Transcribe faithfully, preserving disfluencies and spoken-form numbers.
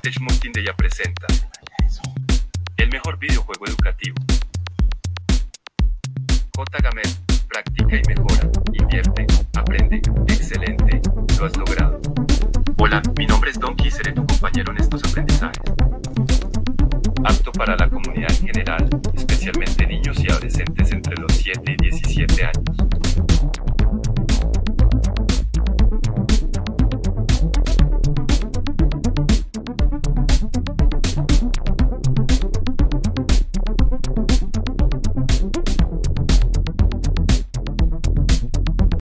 Tech Multimedia presenta el mejor videojuego educativo. J-Gamer, practica y mejora, invierte, aprende, excelente, lo has logrado. Hola, mi nombre es Donkey y seré tu compañero en estos aprendizajes. Apto para la comunidad en general, especialmente niños y adolescentes entre los siete y